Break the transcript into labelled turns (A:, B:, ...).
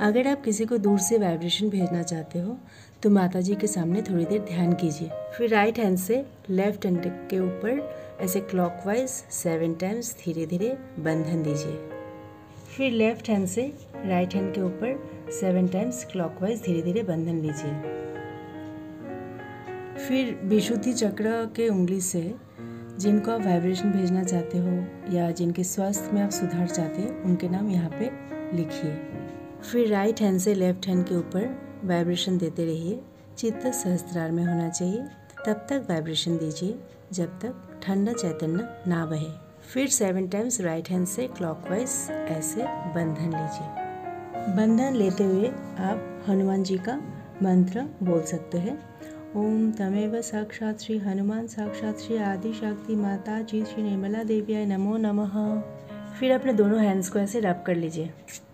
A: अगर आप किसी को दूर से वाइब्रेशन भेजना चाहते हो तो माता जी के सामने थोड़ी देर ध्यान कीजिए। फिर राइट हैंड से लेफ्ट हैंड के ऊपर ऐसे क्लॉकवाइज 7 टाइम्स धीरे धीरे बंधन दीजिए। फिर लेफ्ट हैंड से राइट हैंड के ऊपर 7 टाइम्स क्लॉकवाइज धीरे धीरे बंधन लीजिए। फिर विशुद्धि चक्र के उंगली से जिनको आप वाइब्रेशन भेजना चाहते हो या जिनके स्वास्थ्य में आप सुधार चाहते हैं उनके नाम यहाँ पे लिखिए। फिर राइट हैंड से लेफ्ट हैंड के ऊपर वाइब्रेशन देते रहिए। चित्त सहस्त्रार में होना चाहिए। तब तक वाइब्रेशन दीजिए जब तक ठंडा चैतन्य ना बहे। फिर 7 टाइम्स राइट हैंड से क्लॉकवाइज ऐसे बंधन लीजिए। बंधन लेते हुए आप हनुमान जी का मंत्र बोल सकते हैं। ओम तमेव साक्षात श्री हनुमान साक्षात श्री आदि शक्ति माता जी श्री निर्मला देवियाय नमो नमः। फिर अपने दोनों हैंड्स को ऐसे रब कर लीजिए।